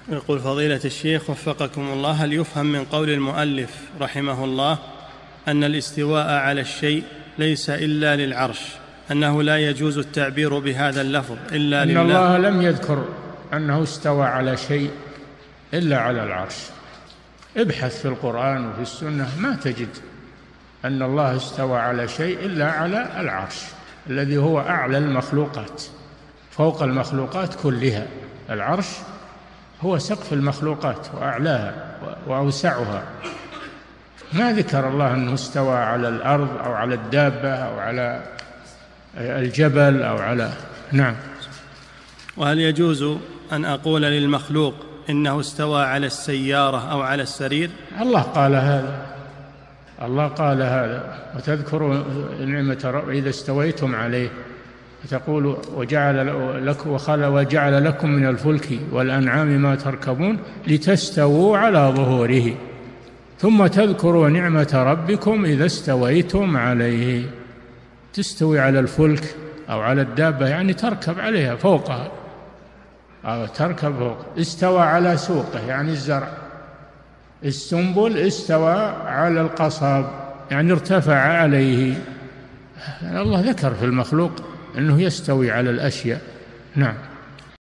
يقول فضيلة الشيخ وفقكم الله، هل يفهم من قول المؤلف رحمه الله أن الاستواء على الشيء ليس إلا للعرش، أنه لا يجوز التعبير بهذا اللفظ إلا أن لله؟ الله لم يذكر أنه استوى على شيء إلا على العرش. ابحث في القرآن وفي السنة ما تجد أن الله استوى على شيء إلا على العرش الذي هو أعلى المخلوقات فوق المخلوقات كلها. العرش هو سقف المخلوقات وأعلاها وأوسعها. ما ذكر الله أنه استوى على الأرض أو على الدابة أو على الجبل أو على نعم. وهل يجوز أن أقول للمخلوق إنه استوى على السيارة أو على السرير؟ الله قال هذا، الله قال هذا، وتذكروا نعمة رب إذا استويتم عليه فتقول وجعل لكم من الفلك والأنعام ما تركبون لتستووا على ظهوره ثم تذكروا نعمة ربكم إذا استويتم عليه. تستوي على الفلك أو على الدابة يعني تركب عليها فوقها أو تركب فوق. استوى على سوقه يعني الزرع. السنبل استوى على القصب يعني ارتفع عليه. الله ذكر في المخلوق أنه يستوي على الأشياء. نعم.